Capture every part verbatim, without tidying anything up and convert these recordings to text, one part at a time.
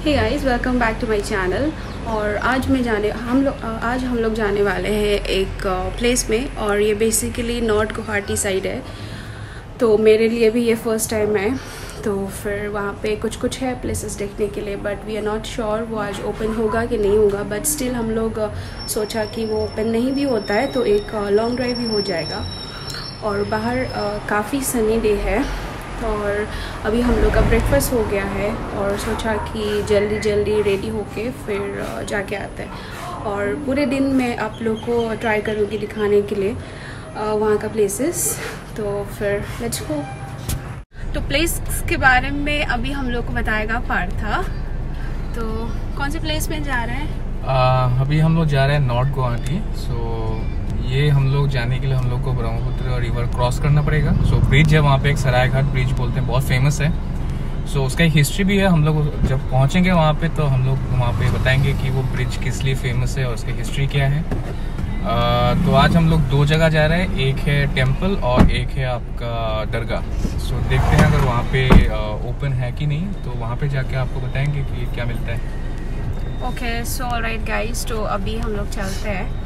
Hey guys, welcome back to my channel. और आज मैं जाने हम लोग आज हम लोग जाने वाले हैं एक प्लेस में, और ये बेसिकली नॉर्थ गुवाहाटी साइड है। तो मेरे लिए भी ये फ़र्स्ट टाइम है, तो फिर वहाँ पे कुछ कुछ है प्लेसेस देखने के लिए, but we are not sure वो आज ओपन होगा कि नहीं होगा। बट स्टिल हम लोग सोचा कि वो ओपन नहीं भी होता है तो एक लॉन्ग ड्राइव भी हो जाएगा। और बाहर काफ़ी सनी डे है, और अभी हम लोग का ब्रेकफास्ट हो गया है और सोचा कि जल्दी जल्दी रेडी होके फिर जाके आते हैं। और पूरे दिन मैं आप लोग को ट्राई करूँगी दिखाने के लिए वहाँ का प्लेसेस। तो फिर लेट्स गो। तो प्लेस के बारे में अभी हम लोग को बताएगा पार्था। तो कौन से प्लेस में जा रहे हैं? uh, अभी हम लोग जा रहे हैं नॉर्थ गुवाहाटी। सो ये हम लोग जाने के लिए हम लोग को ब्रह्मपुत्र रिवर क्रॉस करना पड़ेगा। सो so, ब्रिज है वहाँ पे, एक सरायघाट ब्रिज बोलते हैं, बहुत फेमस है। सो so, उसका एक हिस्ट्री भी है। हम लोग जब पहुँचेंगे वहाँ पे तो हम लोग वहाँ पे बताएंगे कि वो ब्रिज किस लिए फेमस है और उसकी हिस्ट्री क्या है। uh, तो आज हम लोग दो जगह जा रहे हैं, एक है टेम्पल और एक है आपका दरगाह। सो so, देखते हैं अगर वहाँ पे ओपन uh, है कि नहीं, तो वहाँ पे जाके आपको बताएंगे कि क्या मिलता है। ओके, सो ऑलराइट गाइस, तो अभी हम लोग चलते हैं।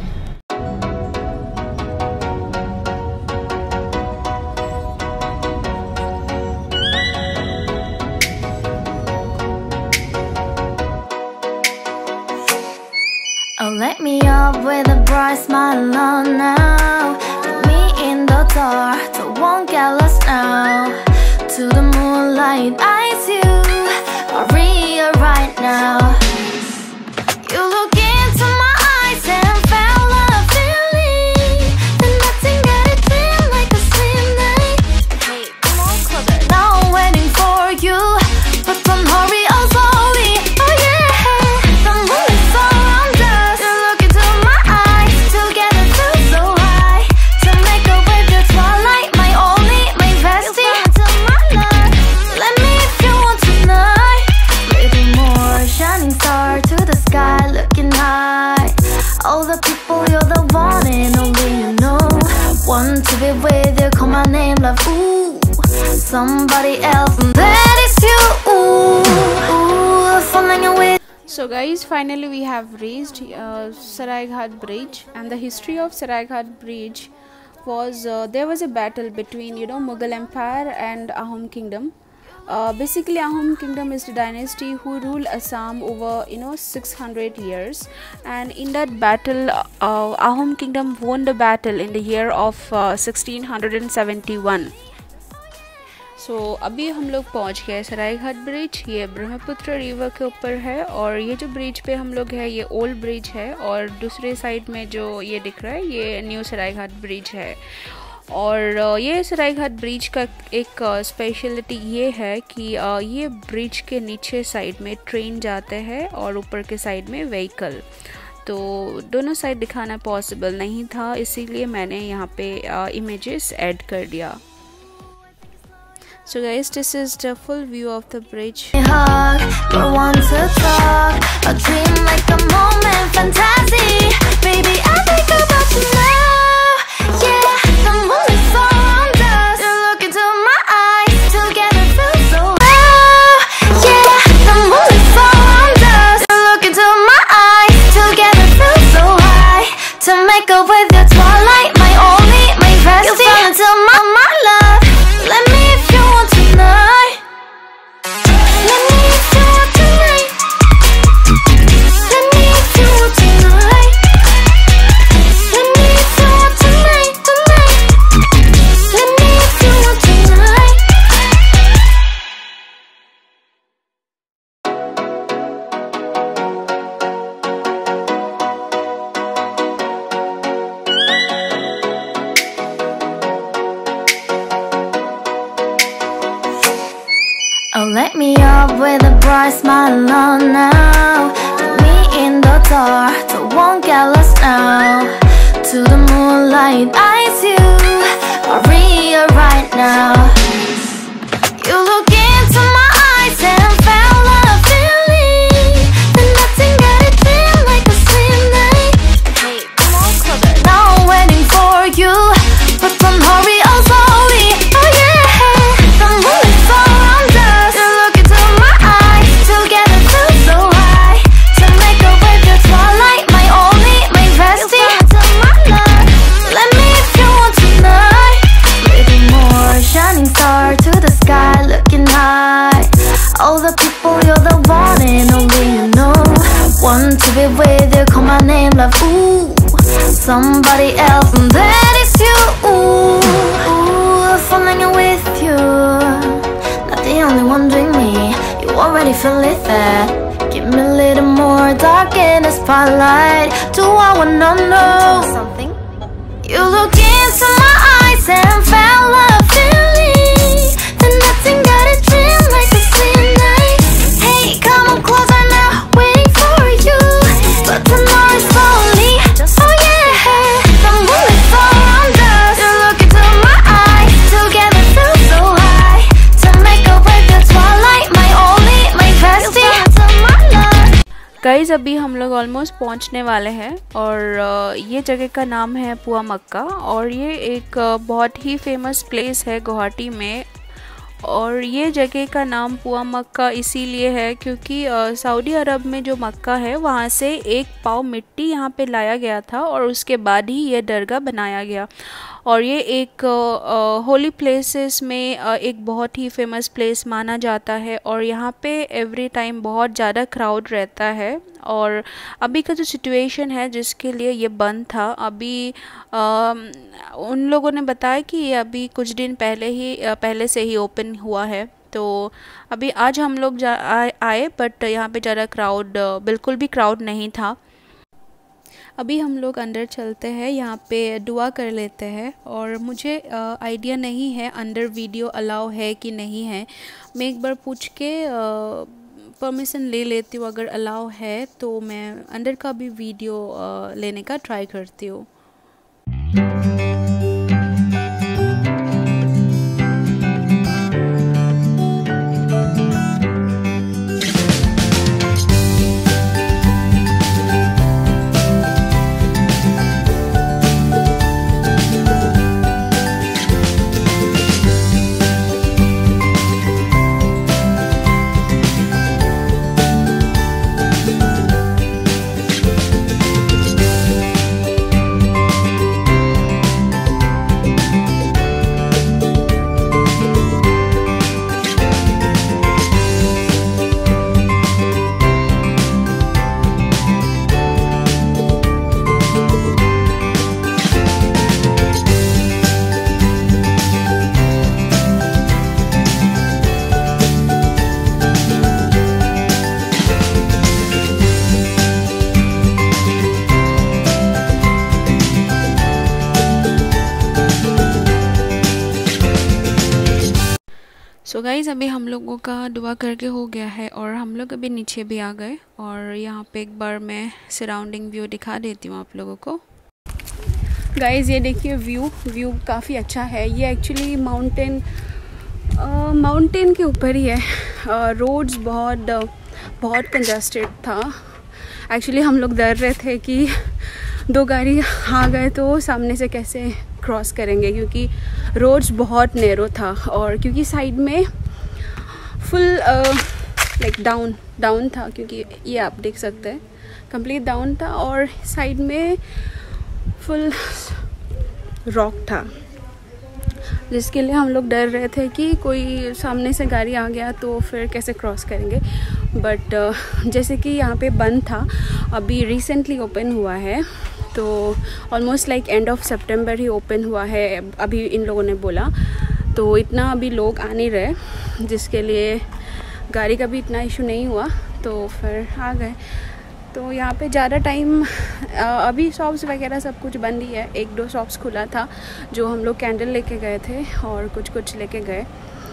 Oh, let me up with a bright smile on now. Put me in the dark, so won't get lost now. To the moonlight, eyes you are real right now. You look into my eyes and felt a feeling, and nothing got it feel like a slim night. Hey, come on closer, now I'm waiting for you, but don't hurry, oh slowly. Oh yeah, the moonlight's around us. You look into my eyes, together feel so high. To make up with your twilight, my only, my bestie. You fall into my love, let me if you want tonight. Little more shining star to the sky, looking high. All the people, you're the one and only you know. Want to be with you, call my name, love, ooh. Somebody else, and that is you, ooh, ooh, falling away. So guys, finally we have reached uh, Saraighat Bridge, and the history of Saraighat Bridge was uh, there was a battle between you know Mughal Empire and Ahom Kingdom. Uh, basically, Ahom Kingdom is the dynasty who ruled Assam over you know six hundred years, and in that battle, uh, Ahom Kingdom won the battle in the year of uh, sixteen seventy-one. So so, अभी हम लोग पहुंच गए Saraighat bridge. ये Brahmaputra river के ऊपर है, और ये जो ब्रिज पे हम लोग है ये ओल्ड ब्रिज है, और दूसरे साइड में जो ये दिख रहा है ये न्यू सरायघाट ब्रिज है। और ये सरायघाट ब्रिज का एक स्पेशलिटी ये है कि ये ब्रिज के नीचे साइड में ट्रेन जाते हैं और ऊपर के साइड में व्हीकल। तो दोनों साइड दिखाना पॉसिबल नहीं था, इसीलिए मैंने यहाँ पे इमेजेस ऐड कर दिया। So guys, this is the full view of the bridge. Hug, but want to talk, a dream like a moment, fantasy. Baby, I think about you now. Yeah, the moonlight's around us. You look into my eyes, together feel so low. Yeah, the moonlight's around us. You look into my eyes, together feel so high. To make up with your twilight, my only, my bestie. You fall into my, my love. Let me if you want tonight. Let me if you want tonight. Let me if you want tonight. Let me if you want tonight, tonight. Let me if you want tonight. Oh, let me up with a bright smile on now. Put me in the dark, so won't get lost now. To the moonlight, eyes you are real right now. You look into my eyes and felt a feeling, and nothing got it feel like a slim night. Hey, come on closer, now I'm waiting for you, but don't hurry, oh slowly. Oh yeah, the moonlight's around us. You look into my eyes, together feel so you're the one and only, you know. Want to be with you, call my name, love, ooh. Somebody else, and that is you, ooh. Ooh, falling in with you. Not the only one doing me, you already feel it there. Give me a little more dark in the spotlight. Do I wanna know something? You look into my eyes and felt a feeling. Then nothing got a dream like a clean night. Hey, come on closer now, waiting for you. But tomorrow's lonely, oh yeah. The moonlight's around us. You look into my eyes, together feel so high. To make a break the twilight, my only, my bestie. Guys अभी हम लोग almost पहुंचने वाले हैं और ये जगह का नाम है पुआ मक्का और ये एक बहुत ही फेमस प्लेस है गुवाहाटी में। और ये जगह का नाम पुआ मक्का इसीलिए है क्योंकि सऊदी अरब में जो मक्का है वहाँ से एक पाव मिट्टी यहाँ पे लाया गया था और उसके बाद ही ये दरगाह बनाया गया। और ये एक होली प्लेसेस में uh, एक बहुत ही फेमस प्लेस माना जाता है और यहाँ पे एवरी टाइम बहुत ज़्यादा क्राउड रहता है। और अभी का जो सिचुएशन है जिसके लिए ये बंद था, अभी uh, उन लोगों ने बताया कि ये अभी कुछ दिन पहले ही uh, पहले से ही ओपन हुआ है। तो अभी आज हम लोग जा आए बट यहाँ पे ज़्यादा क्राउड uh, बिल्कुल भी क्राउड नहीं था। अभी हम लोग अंदर चलते हैं, यहाँ पे दुआ कर लेते हैं। और मुझे आइडिया नहीं है अंदर वीडियो अलाउ है कि नहीं है, मैं एक बार पूछ के परमिशन ले लेती हूँ। अगर अलाउ है तो मैं अंदर का भी वीडियो आ, लेने का ट्राई करती हूँ। सो so गाइज़ अभी हम लोगों का दुआ करके हो गया है और हम लोग अभी नीचे भी आ गए और यहाँ पे एक बार मैं सराउंडिंग व्यू दिखा देती हूँ आप लोगों को। गाइज़ ये देखिए व्यू व्यू काफ़ी अच्छा है। ये एक्चुअली माउंटेन माउंटेन के ऊपर ही है। रोड्स uh, बहुत uh, बहुत कंजस्टेड था। एक्चुअली हम लोग डर रहे थे कि दो गाड़ी आ गए तो सामने से कैसे क्रॉस करेंगे क्योंकि रोड्स बहुत नैरो था और क्योंकि साइड में फुल लाइक डाउन डाउन था क्योंकि ये आप देख सकते हैं कंप्लीट डाउन था और साइड में फुल रॉक था, जिसके लिए हम लोग डर रहे थे कि कोई सामने से गाड़ी आ गया तो फिर कैसे क्रॉस करेंगे। बट uh, जैसे कि यहाँ पे बंद था, अभी रिसेंटली ओपन हुआ है तो ऑलमोस्ट लाइक एंड ऑफ सितंबर ही ओपन हुआ है अभी इन लोगों ने बोला। तो इतना अभी लोग आ नहीं रहे जिसके लिए गाड़ी का भी इतना इशू नहीं हुआ तो फिर आ गए। तो यहाँ पे ज़्यादा टाइम अभी शॉप्स वगैरह सब कुछ बंद ही है। एक दो शॉप्स खुला था जो हम लोग कैंडल लेके गए थे और कुछ कुछ लेके गए।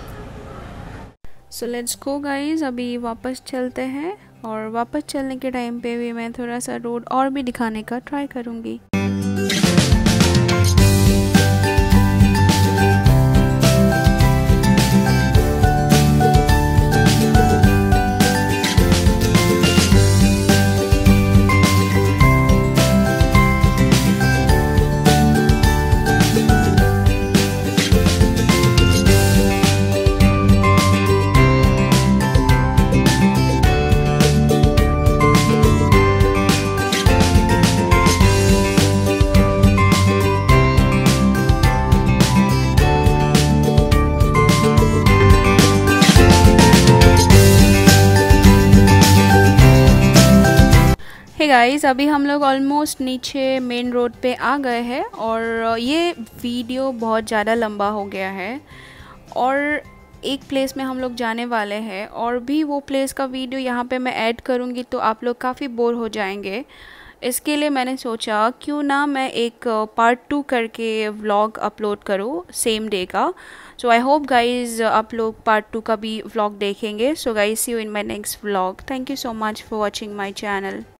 सो लेट्स गो गाइस, अभी वापस चलते हैं और वापस चलने के टाइम पे भी मैं थोड़ा सा रोड और भी दिखाने का ट्राई करूँगी। हे गाइस, अभी हम लोग ऑलमोस्ट नीचे मेन रोड पे आ गए हैं और ये वीडियो बहुत ज़्यादा लंबा हो गया है और एक प्लेस में हम लोग जाने वाले हैं और भी वो प्लेस का वीडियो यहाँ पे मैं ऐड करूँगी तो आप लोग काफ़ी बोर हो जाएंगे। इसके लिए मैंने सोचा क्यों ना मैं एक पार्ट टू करके व्लॉग अपलोड करूँ सेम डे का। सो आई होप गाइज आप लोग पार्ट टू का भी व्लॉग देखेंगे। So guys see you in my next vlog. Thank you so much for watching my channel.